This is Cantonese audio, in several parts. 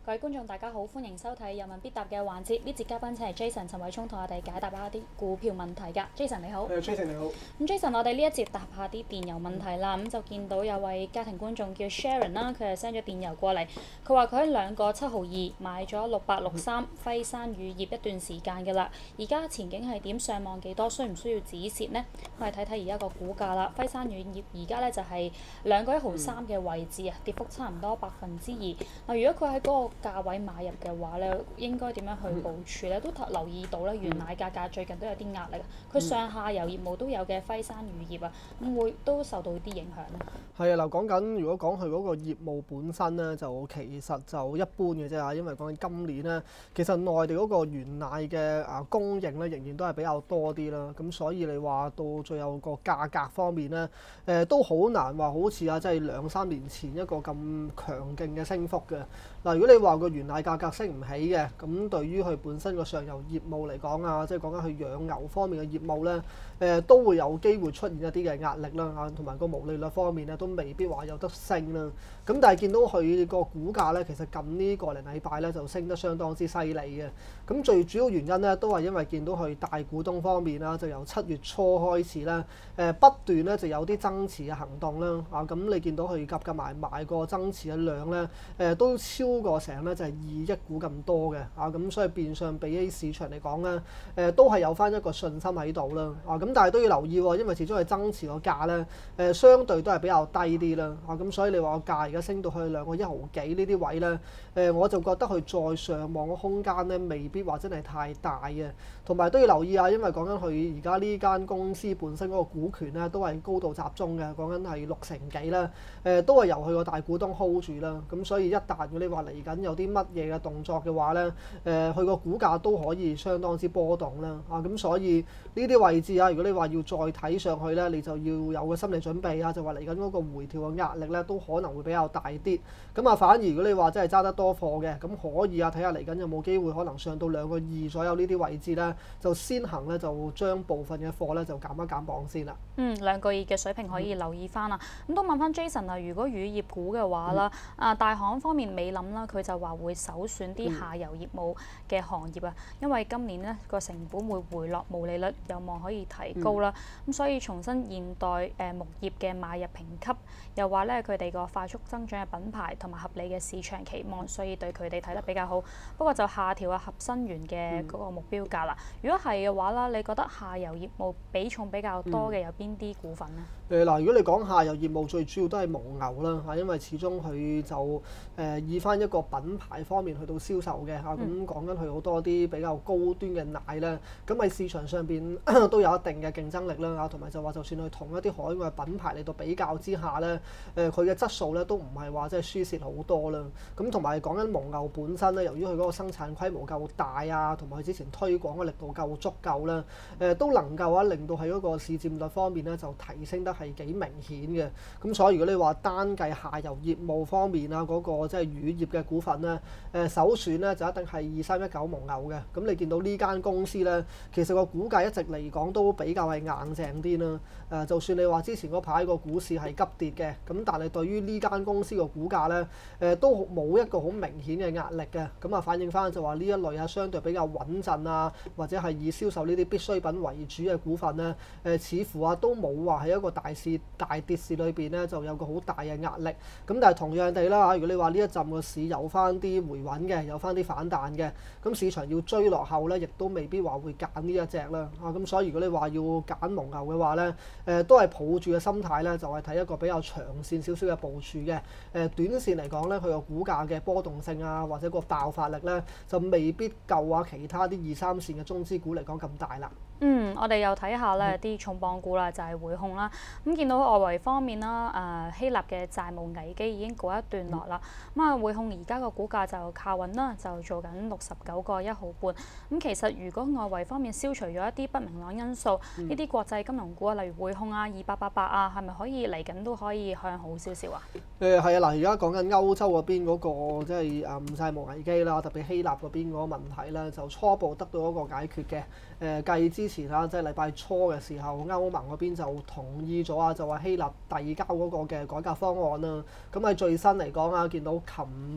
各位觀眾大家好，歡迎收睇有問必答嘅環節。呢節嘉賓請係 Jason 陳偉聰同我哋解答一下啲股票問題㗎。Jason 你好。 Jason 你好。 咁 Jason 我哋呢一節答下啲電郵問題啦。咁就見到有位家庭觀眾叫 Sharon 啦，佢係 send 咗電郵過嚟，佢話佢喺2個7毫2買咗6863輝山乳業一段時間㗎啦。而家前景係點？上望幾多？需唔需要止蝕呢？我哋睇睇而家個股價啦。輝山乳業而家咧就係2個1毫3嘅位置啊，跌幅差唔多2%。嗱，如果佢喺嗰個價位買入嘅話咧，應該點樣去部署咧？都留意到咧，原奶價格最近都有啲壓力。佢上下游業務都有嘅輝山乳業啊，會都受到啲影響咧。 係啊，嗱，講緊如果講佢嗰個業務本身咧，就其實就一般嘅啫嚇，因為講緊今年咧，其實內地嗰個原奶嘅供應咧仍然都係比較多啲啦，咁所以你話到最後個價格方面咧，都好難話好似即係2-3年前一個咁強勁嘅升幅嘅。嗱，如果你話個原奶價格升唔起嘅，咁對於佢本身個上游業務嚟講啊，即係講緊佢養牛方面嘅業務咧，都會有機會出現一啲嘅壓力啦嚇，同埋個毛利率方面咧都未必話有得升啦。咁但係見到佢個股價咧，其實近呢個零禮拜咧就升得相當之犀利嘅。咁最主要原因咧都係因為見到佢大股東方面啦，就由7月初開始咧，不斷咧就有啲增持嘅行動啦。咁你見到佢夾埋個增持嘅量咧，都超過成咧就係2億股咁多嘅。咁所以變相比起市場嚟講咧，都係有翻一個信心喺度啦。咁但係都要留意喎，因為始終係增持個價咧，相對都係比較低啲啦。咁所以你話個價而家升到去2個1毫幾呢啲位咧，我就覺得佢再上望嘅空間咧，未必話真係太大嘅。同埋都要留意啊，因為講緊佢而家呢間公司本身嗰個股權咧，都係高度集中嘅，講緊係60幾啦，都係由佢個大股東 hold 住啦。咁所以一旦如果你話嚟緊有啲乜嘢嘅動作嘅話咧，佢個股價都可以相當之波動啦。咁所以呢啲位置如果你話要再睇上去咧，你就要有個心理準備啊，就話嚟緊嗰個回調嘅壓力咧，都可能會比較大啲。咁反而如果你話真係揸得多貨嘅，咁可以睇下嚟緊有冇機會可能上到2個2左右呢啲位置咧，就先行咧就將部分嘅貨咧就減一減磅先啦。 2個2嘅水平可以留意翻啦。咁都問翻 Jason 啊，如果乳業股嘅話啦，大行方面未諗啦，佢就話會首選啲下游業務嘅行業啊，因為今年咧個成本會回落，毛利率有望可以提高啦。咁所以重新現代牧業嘅買入評級，又話咧佢哋個快速增長嘅品牌同埋合理嘅市場期望，所以對佢哋睇得比較好。不過就下調合生元嘅嗰個目標價啦。如果係嘅話啦，你覺得下游業務比重比較多嘅有邊啲股份呢？ 嗱，如果你講下游業務，最主要都係蒙牛啦嚇，因為始終佢就以翻一個品牌方面去到銷售嘅嚇，咁講緊佢好多啲比較高端嘅奶咧，咁喺市場上邊都有一定嘅競爭力啦嚇，同埋就話就算佢同一啲海外品牌嚟到比較之下咧，佢嘅質素咧都唔係話即係輸蝕好多啦。咁同埋講緊蒙牛本身咧，由於佢嗰個生產規模夠大啊，同埋佢之前推廣嘅力度夠足夠啦，都能夠令到喺嗰個市佔率方面咧就提升得係幾明顯嘅。咁所以如果你話單計下游業務方面啊，嗰個即係乳業嘅股份咧，首選咧就一定係2319蒙牛嘅。咁你見到呢間公司咧，其實個股價一直嚟講都比較係硬淨啲啦。就算你話之前嗰排個股市係急跌嘅，咁但係對於呢間公司個股價咧，都冇一個好明顯嘅壓力嘅。咁反映翻就話呢一類相對比較穩陣啊，或者係以銷售呢啲必需品為主嘅股份咧，似乎都冇話喺一個大跌市裏邊咧就有個好大嘅壓力。咁但係同樣地啦，如果你話呢一陣個市有翻啲回穩嘅，有翻啲反彈嘅，咁市場要追落後咧，亦都未必話會揀呢一隻啦。咁所以如果你話要揀蒙牛嘅話咧，都係抱住嘅心態咧，就係睇一個比較長線少少嘅部署嘅。短線嚟講咧，佢個股價嘅波動性啊，或者個爆發力咧，就未必夠其他啲2、3線嘅中資股嚟講咁大啦。 我哋又睇下咧啲重磅股啦，就係匯控啦。咁見到外圍方面啦，希臘嘅債務危機已經告一段落啦。匯控而家個股價就靠穩啦，就做緊69個1毫半。咁其實如果外圍方面消除咗一啲不明朗因素，呢啲國際金融股啊，例如匯控啊、2888啊，係咪可以嚟緊都可以向好少少啊？ 係啊，嗱，而家講緊歐洲嗰邊嗰個即係債務危機啦，特別希臘嗰邊嗰個問題咧，就初步得到一個解決嘅。繼之前即係禮拜初嘅時候，歐盟嗰邊就同意咗就話希臘遞交嗰個嘅改革方案啦。咁喺最新嚟講見到琴晚咧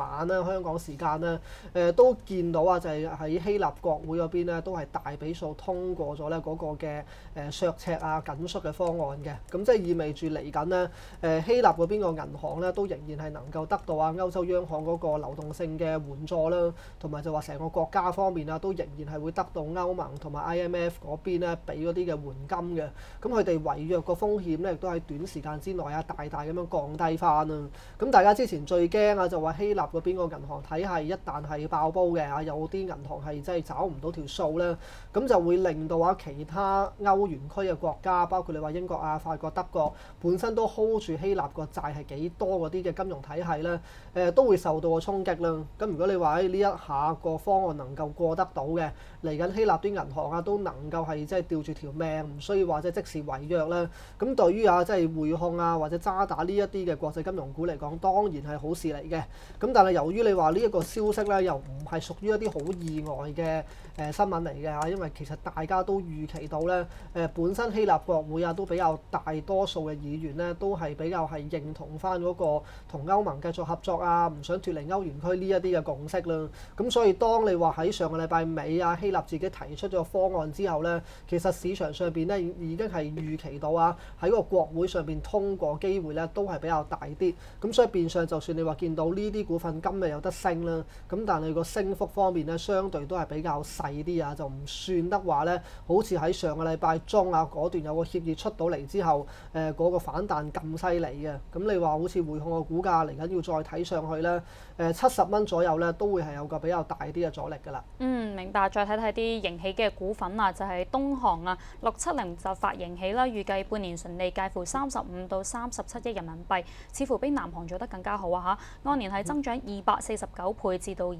啦，香港時間咧，都見到啊，就係喺希臘國會嗰邊咧，都係大比數通過咗咧嗰個嘅削赤啊緊縮嘅方案嘅。咁即係意味住嚟緊咧，希臘嗰邊個銀行咧都仍然係能夠得到啊歐洲央行嗰個流動性嘅援助啦，同埋就話成個國家方面啊，都仍然係會得到歐盟同埋 IMF 嗰邊咧俾嗰啲嘅援金嘅。咁佢哋違約個風險咧，亦都喺短時間之內啊，大大咁樣降低翻啦。咁大家之前最驚啊，就話希臘嗰邊個銀行體系一旦係爆煲嘅啊，有啲銀行係真係找唔到條數咧，咁就會令到啊其他歐元區嘅國家，包括你話英國啊、法國、德國，本身都 hold 住希臘個債係幾多嗰啲嘅金融體系咧，都會受到個衝擊啦。咁如果你話喺呢一下個方案能夠過得到嘅，嚟緊希臘啲銀行啊都能夠係即係吊住條命，唔需要話即係即時違約啦。咁對於啊即係匯控啊或者渣打呢一啲嘅國際金融股嚟講，當然係好事嚟嘅。咁但係由於你話呢一個消息咧，又唔係屬於一啲好意外嘅新聞嚟嘅嚇，因為其實大家都預期到咧，本身希臘國會啊都比較大多數嘅議員咧，都係比較係認同翻嗰個同歐盟繼續合作啊，唔想脫離歐元區呢一啲嘅共識啦。咁所以當你話喺上個禮拜尾啊，希臘自己提出咗個方案之後咧，其實市場上邊咧已經係預期到啊，喺個國會上邊通過機會咧都係比較大啲。咁所以變相就算你話見到呢啲股份今日有得升啦，咁但係個升幅方面咧，相對都係比較細啲啊，就唔算得話咧，好似喺上個禮拜中啊嗰段有個協議出到嚟之後，嗰個反彈咁犀利嘅。咁你話好似匯控個股價嚟緊要再睇上去咧，70蚊左右咧，都會係有個比較大啲嘅阻力㗎啦。 明白。再睇睇啲盈喜嘅股份啊，就係東航啊，670就發盈喜啦，預計半年純利介乎35到37億人民幣，似乎比南航做得更加好啊嚇！按年係增長249倍至到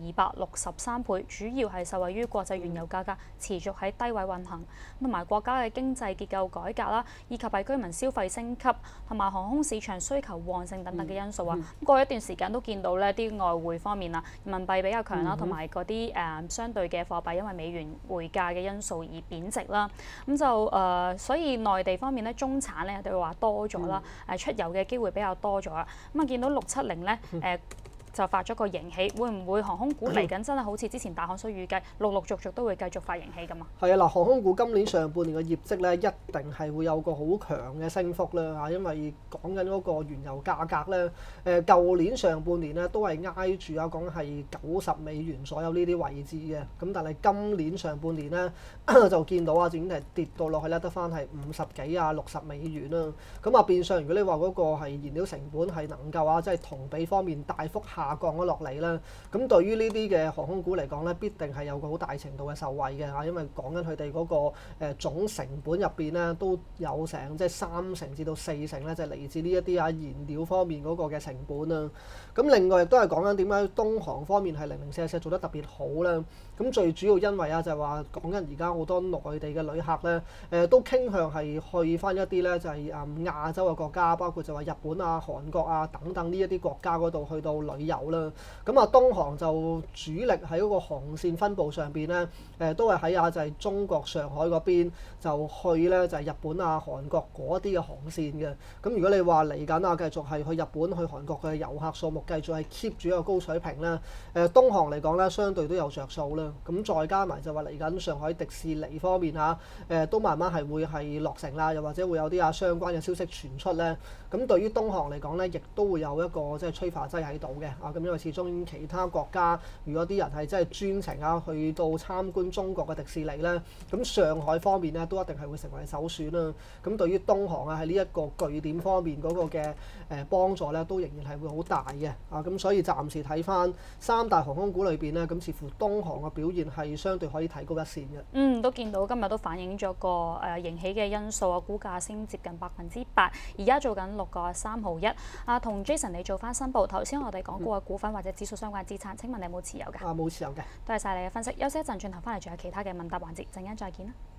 263倍，主要係受惠於國際原油價格持續喺低位運行，同埋國家嘅經濟結構改革啦，以及係居民消費升級同埋航空市場需求旺盛等等嘅因素啊。過一段時間都見到呢啲外匯方面啊，人民幣比較強啦，同埋嗰啲相對嘅貨幣因為美元匯價嘅因素而貶值啦。咁就所以內地方面咧，中產咧就話多咗啦，出遊嘅機會比較多咗啦。咁啊見到670咧就發咗個盈喜，會唔會航空股嚟緊真係好似之前大行所預計，陸續都會繼續發盈喜咁啊？ 係啊，嗱，航空股今年上半年嘅業績咧，一定係會有個好強嘅升幅啦嚇，因為講緊嗰個原油價格咧，舊年上半年咧都係挨住啊，講係90美元左右呢啲位置嘅，咁但係今年上半年咧就見到啊，已經係跌到落去咧，得翻係50幾啊60美元啦。咁啊變相如果你話嗰個係燃料成本係能夠啊，即係同比方面大幅下降咗落嚟啦，咁對於呢啲嘅航空股嚟講咧，必定係有個好大程度嘅受惠嘅嚇，因為講緊佢哋嗰個總成本入邊咧都有成即係30%至到40%咧，就係嚟自呢一啲啊燃料方面嗰個嘅成本啦。咁另外亦都係講緊點解東航方面係零零舍舍做得特別好咧？咁最主要因為啊就係話講緊而家好多內地嘅旅客咧，都傾向係去翻一啲咧就係亞洲嘅國家，包括就話日本啊、韓國啊等等呢一啲國家嗰度去到旅遊啦。咁啊東航就主力喺嗰個航線分佈上邊咧，都係喺啊就係中國上海嗰邊就去咧就係日本啊、韓國嗰啲嘅航線嘅。咁如果你話嚟緊啊繼續係去日本、去韓國嘅遊客數目繼續係 keep 住一個高水平咧，東航嚟講咧相對都有着數啦。咁再加埋就話嚟緊上海迪士尼方面嚇，都慢慢係會係落成啦，又或者會有啲相關嘅消息傳出咧。咁對於東航嚟講咧，亦都會有一個即係催化劑喺度嘅啊。咁因為始終其他國家如果啲人係真係專程啊去到參觀中國嘅迪士尼咧，咁上海方面咧都一定係會成為首選啦。咁對於東航啊喺呢一個據點方面嗰個嘅幫助咧，都仍然係會好大嘅啊。咁所以暫時睇翻三大航空股裏邊咧，咁似乎東航嘅表現係相對可以提高一線嘅。 都見到今日都反映咗個盈喜嘅因素啊，股價升接近8%，而家做緊6.3毫1。同 Jason 你做翻申報，頭先我哋講過嘅股份或者指數相關資產，請問你有冇持有㗎？ 冇持有嘅。 多謝晒你嘅分析，休息一陣，轉頭翻嚟仲有其他嘅問答環節，陣間再見啦。